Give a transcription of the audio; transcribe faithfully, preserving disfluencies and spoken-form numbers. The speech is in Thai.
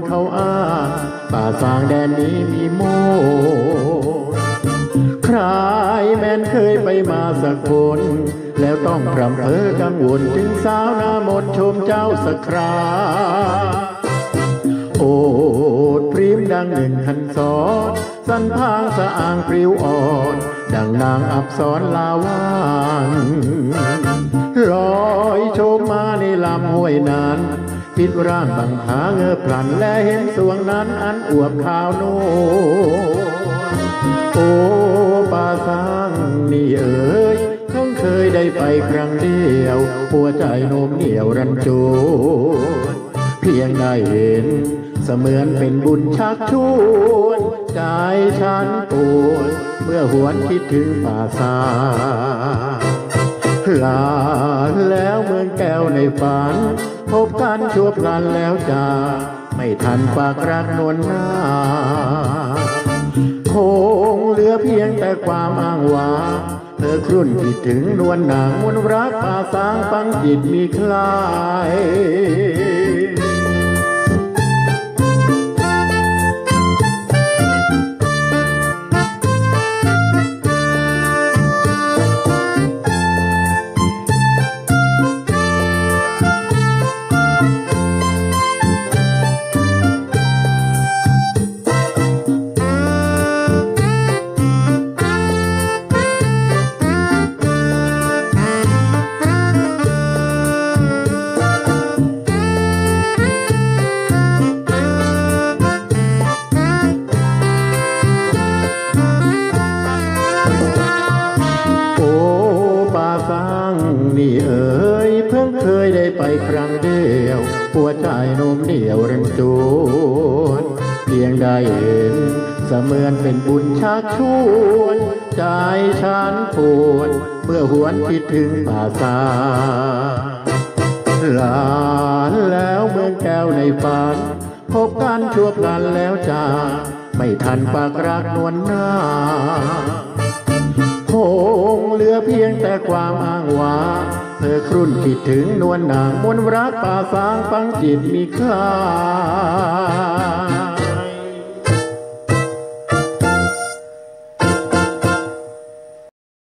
เขาอ้างป่าสางแดนนี้มีโมใครแม้นเคยไปมาสักคนแล้วต้องพรำเพ้อกังวลถึงสาวหน้ามนต์ชมเจ้าสักคราโอดพริ้มดังหนึ่งคันศรสันพางสะอ่างปลิวอ่อนดังนางอับสรลาวานลอยโชมมาในลำห้วยนั้นพิดร่างบังผาเงือพลันและเห็นสวงนั้นอันอวบขาวโนโอ้ป่าสางนี่เอ๋ยเพิ่งเคยได้ไปครั้งเดียวหัวใจโน้มเหนียวรันจวนเพียงได้เห็นเสมือนเป็นบุญชักชวนใจฉันปวดเมื่อหวนคิดถึงป่าสางลาแล้วเมืองแก้วในฝันพบกันชั่วพลันแล้วจ้าไม่ทันฝากรักนวลหน้าคงเหลือเพียงแต่ความอ้างว้างเธอครุ่นคิดถึงนวลนางมนรักป่าสางฟังจิตมีคลายนี่เอ๋ยเพิ่งเคยได้ไปครั้งเดียวหัวใจโน้มเหนียวรันจวนเพียงได้เห็นเสมือนเป็นบุญชักชวนใจฉันปวดเมื่อหวนคิดถึงป่าสางลาแล้วเมืองแก้วในฝันพบกันชั่วพลันแล้วจ้าไม่ทันฝากรักนวลหน้าคงเหลือเพียงแต่ความอ้างว้างเธอครุ่นคิดถึงนวลนางมนรักป่าสางฟังจิตมีค่า